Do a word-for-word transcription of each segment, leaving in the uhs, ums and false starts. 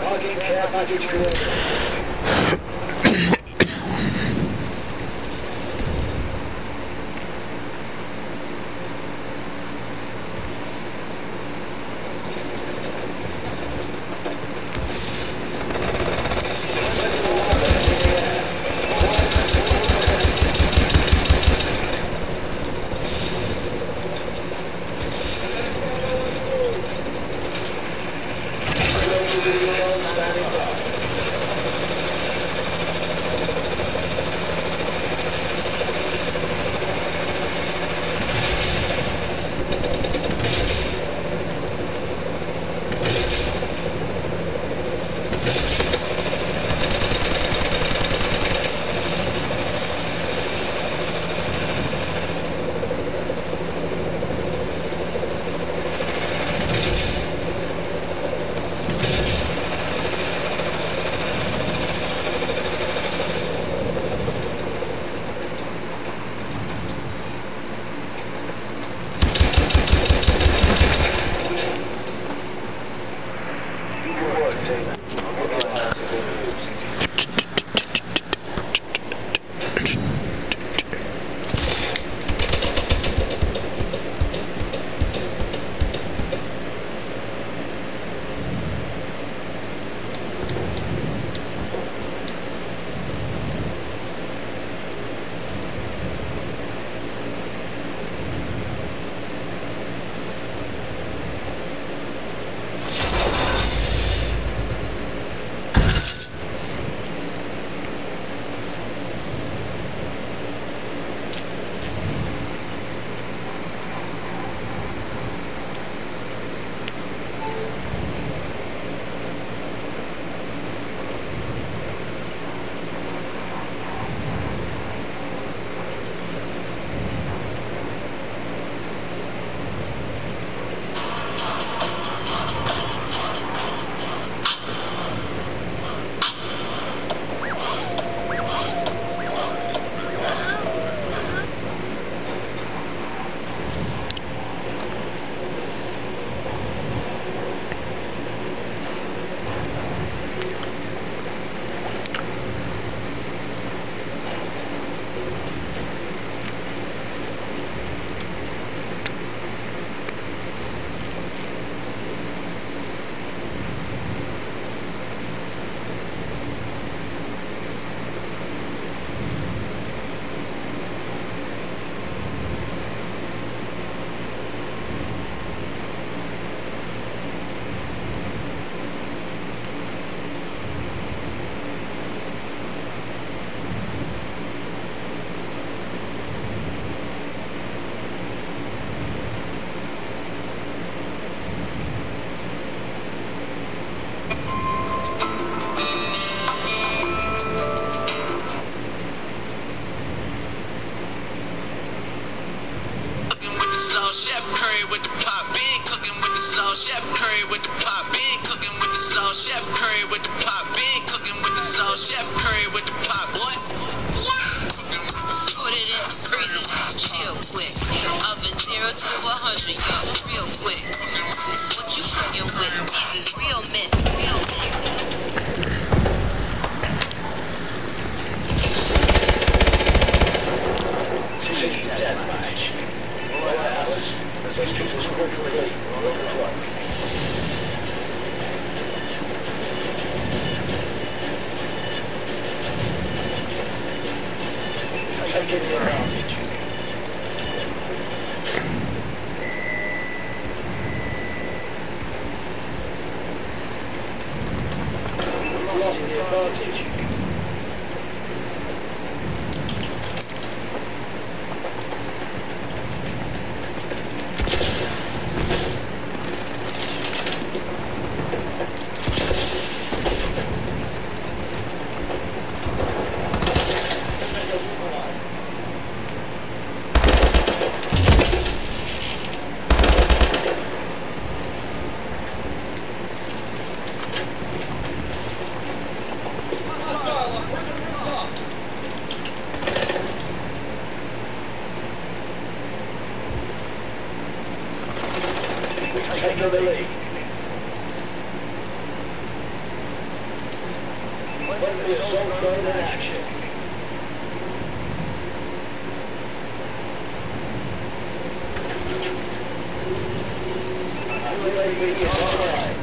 Target care package delivered. Friendly assault drone in action. U A V online.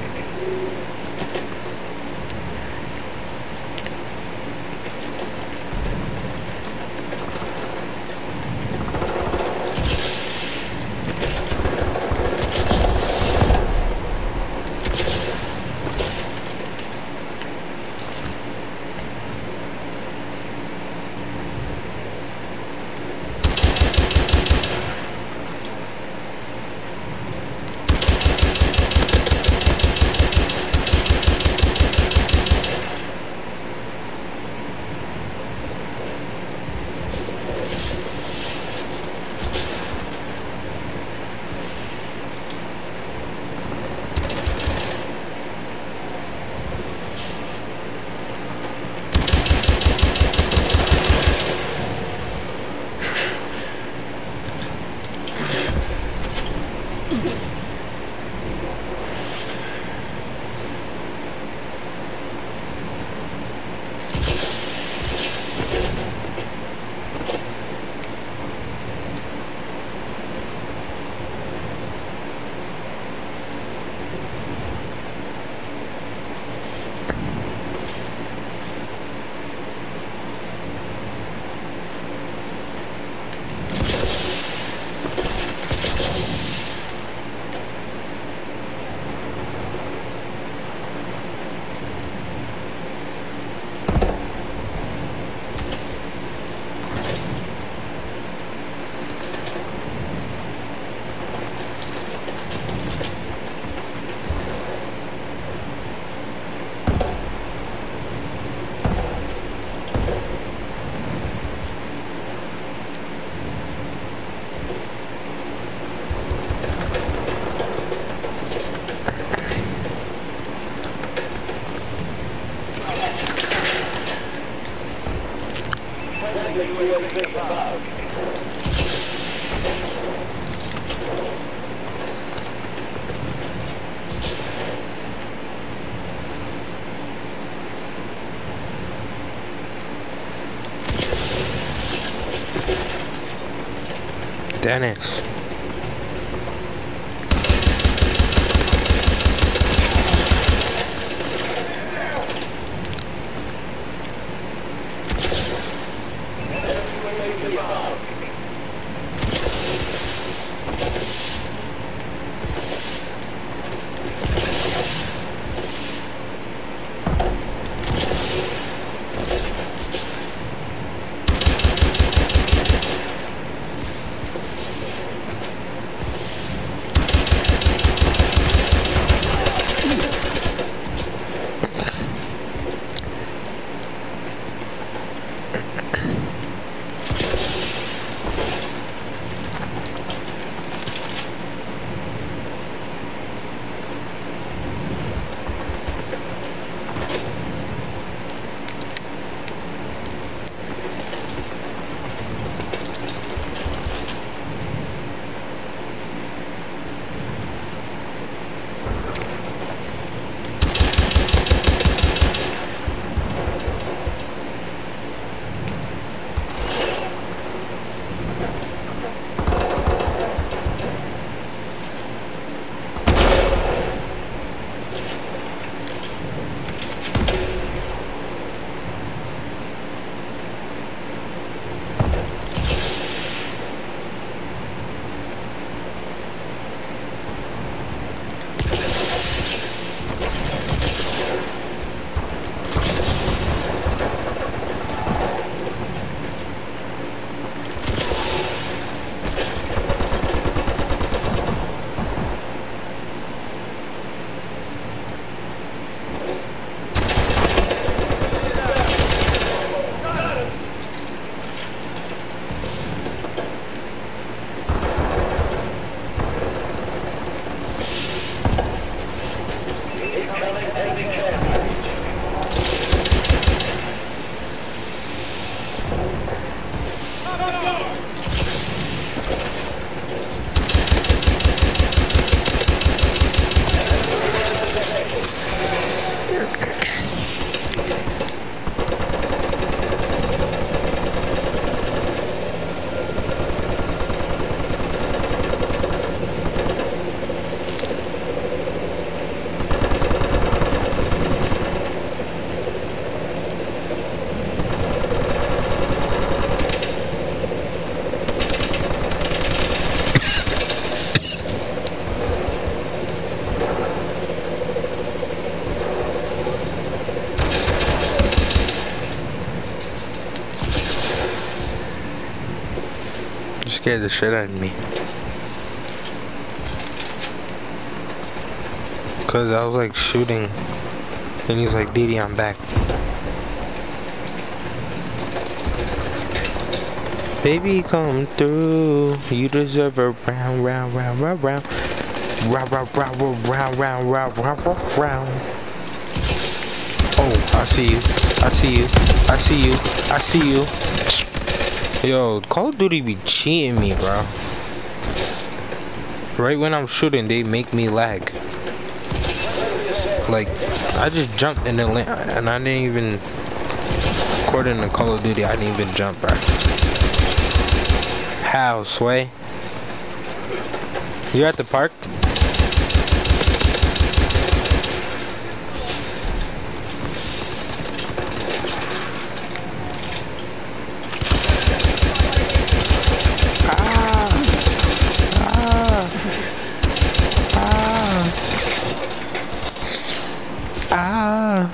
Dennis. scared the shit out of me. Cause I was like shooting. Then he's like, Didi, I'm back. Baby, come through. You deserve a round, round, round, round, round. Round, round, round, round, round, round, round, round, round. Oh, I see you. I see you. I see you. I see you. Yo, Call of Duty be cheating me, bro. Right when I'm shooting, they make me lag. Like, I just jumped in the land, and I didn't even, according to Call of Duty, I didn't even jump, bro. How, Sway? You at the park? Ah.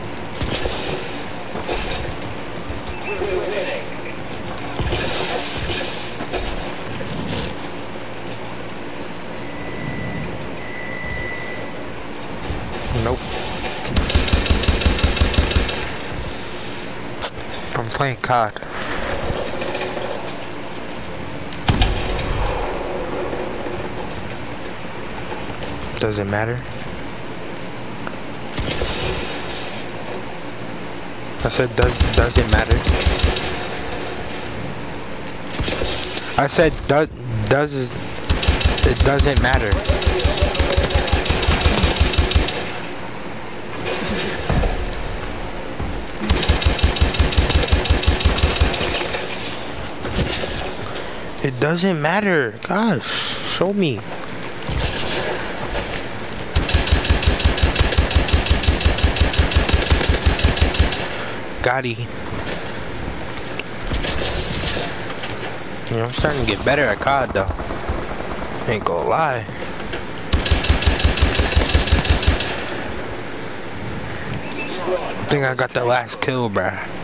Nope. I'm playing C O D. Does it matter? I said, does does it matter? I said, does does it doesn't matter. It doesn't matter. Gosh, show me. Gotti. You know, I'm starting to get better at C O D though. Ain't gonna lie. I think I got the last kill, bruh.